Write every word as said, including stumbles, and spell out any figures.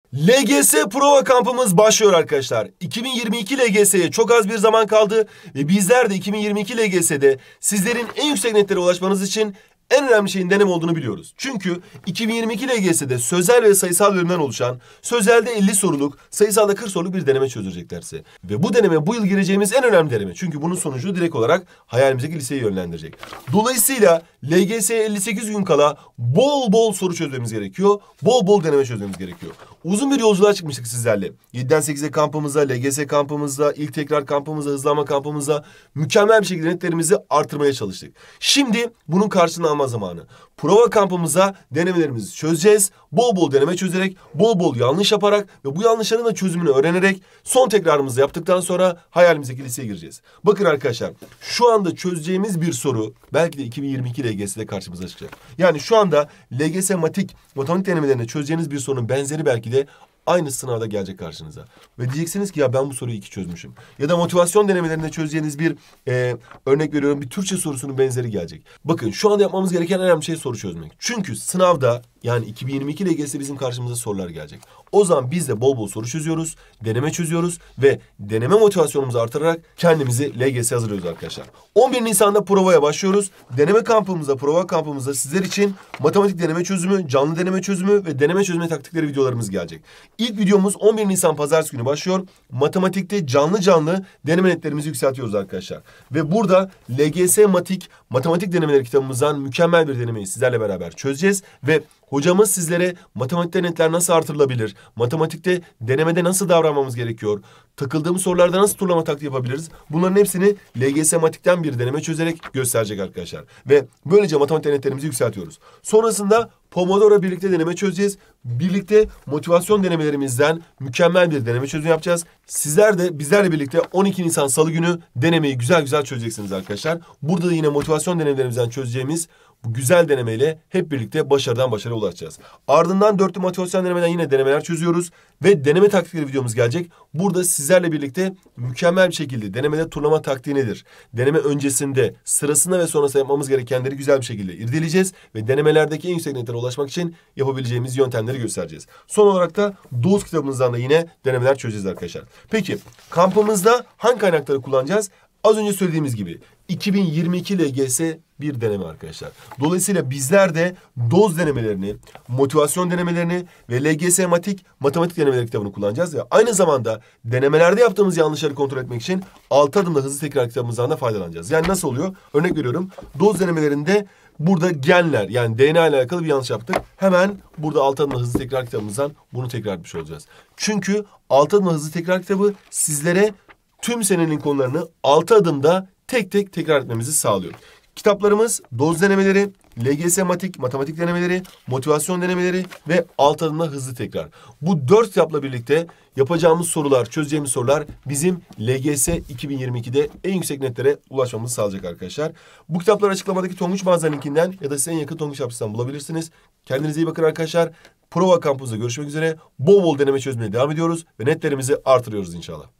L G S prova kampımız başlıyor arkadaşlar. iki bin yirmi iki L G S'ye çok az bir zaman kaldı ve bizler de iki bin yirmi iki L G S'de sizlerin en yüksek netlere ulaşmanız için en önemli şeyin deneme olduğunu biliyoruz. Çünkü iki bin yirmi iki L G S'de sözel ve sayısal bölümden oluşan, sözelde elli soruluk, sayısalda kırk soruluk bir deneme çözeceklerse. Ve bu deneme bu yıl gireceğimiz en önemli deneme. Çünkü bunun sonucu direkt olarak hayalimizdeki liseyi yönlendirecek. Dolayısıyla L G S'ye elli sekiz gün kala bol bol soru çözmemiz gerekiyor. Bol bol deneme çözmemiz gerekiyor. Uzun bir yolculuğa çıkmıştık sizlerle. yediden sekize kampımızda, L G S kampımızda, ilk tekrar kampımızda, hızlanma kampımızda mükemmel bir şekilde netlerimizi artırmaya çalıştık. Şimdi bunun karşılığını alma zamanı. Prova kampımıza denemelerimizi çözeceğiz. Bol bol deneme çözerek, bol bol yanlış yaparak ve bu yanlışların da çözümünü öğrenerek son tekrarımızı yaptıktan sonra hayalimizdeki liseye gireceğiz. Bakın arkadaşlar, şu anda çözeceğimiz bir soru belki de iki bin yirmi iki L G S'de karşımıza çıkacak. Yani şu anda L G S matik, matematik denemelerinde çözeceğiniz bir sorunun benzeri belki de aynı sınavda gelecek karşınıza. Ve diyeceksiniz ki ya ben bu soruyu iki çözmüşüm. Ya da motivasyon denemelerinde çözeceğiniz bir e, örnek veriyorum bir Türkçe sorusunun benzeri gelecek. Bakın şu anda yapmamız gereken en önemli şey soru çözmek. Çünkü sınavda yani iki bin yirmi iki L G S'de bizim karşımıza sorular gelecek. O zaman biz de bol bol soru çözüyoruz, deneme çözüyoruz ve deneme motivasyonumuzu artırarak kendimizi L G S'ye hazırlıyoruz arkadaşlar. on bir Nisan'da provaya başlıyoruz. Deneme kampımızda, prova kampımızda sizler için matematik deneme çözümü, canlı deneme çözümü ve deneme çözme taktikleri videolarımız gelecek. İlk videomuz on bir Nisan Pazartesi günü başlıyor. Matematikte canlı canlı deneme netlerimizi yükseltiyoruz arkadaşlar. Ve burada L G S Matik, Matematik Denemeleri kitabımızdan mükemmel bir denemeyi sizlerle beraber çözeceğiz. Ve hocamız sizlere matematikte netler nasıl artırılabilir, matematikte denemede nasıl davranmamız gerekiyor, takıldığımız sorularda nasıl turlama taktiği yapabiliriz, bunların hepsini L G S Matik'ten bir deneme çözerek gösterecek arkadaşlar. Ve böylece matematik netlerimizi yükseltiyoruz. Sonrasında Pomodoro birlikte deneme çözeceğiz. Birlikte motivasyon denemelerimizden mükemmel bir deneme çözümü yapacağız. Sizler de bizlerle birlikte on iki Nisan Salı günü denemeyi güzel güzel çözeceksiniz arkadaşlar. Burada da yine motivasyon denemelerimizden çözeceğimiz bu güzel denemeyle hep birlikte başarıdan başarıya ulaşacağız. Ardından dörtlü motivasyon denemeden yine denemeler çözüyoruz. Ve deneme taktikleri videomuz gelecek. Burada sizlerle birlikte mükemmel bir şekilde denemede turlama taktiği nedir? Deneme öncesinde, sırasında ve sonrasında yapmamız gerekenleri güzel bir şekilde irdeleyeceğiz. Ve denemelerdeki en yüksek netlere ulaşmak için yapabileceğimiz yöntemleri göstereceğiz. Son olarak da Doğuz kitabımızdan da yine denemeler çözeceğiz arkadaşlar. Peki kampımızda hangi kaynakları kullanacağız? Az önce söylediğimiz gibi iki bin yirmi iki L G S bir deneme arkadaşlar. Dolayısıyla bizler de doz denemelerini, motivasyon denemelerini ve L G S Matik, matematik denemeleri kitabını kullanacağız. Ve aynı zamanda denemelerde yaptığımız yanlışları kontrol etmek için altı adımda hızlı tekrar kitabımızdan da faydalanacağız. Yani nasıl oluyor? Örnek veriyorum. Doz denemelerinde burada genler yani D N A ile alakalı bir yanlış yaptık. Hemen burada altı adımda hızlı tekrar kitabımızdan bunu tekrar etmiş olacağız. Çünkü altı adımda hızlı tekrar kitabı sizlere tüm senenin konularını altı adımda tek tek tekrar etmemizi sağlıyor. Kitaplarımız doz denemeleri, L G S Matik, matematik denemeleri, motivasyon denemeleri ve altı adımda hızlı tekrar. Bu dört kitapla birlikte yapacağımız sorular, çözeceğimiz sorular bizim L G S iki bin yirmi ikide en yüksek netlere ulaşmamızı sağlayacak arkadaşlar. Bu kitapları açıklamadaki Tonguç Mağaza linkinden ya da size en yakın Tonguç Hapsı'dan bulabilirsiniz. Kendinize iyi bakın arkadaşlar. Prova kampımızda görüşmek üzere. Bol bol deneme çözmeye devam ediyoruz ve netlerimizi artırıyoruz inşallah.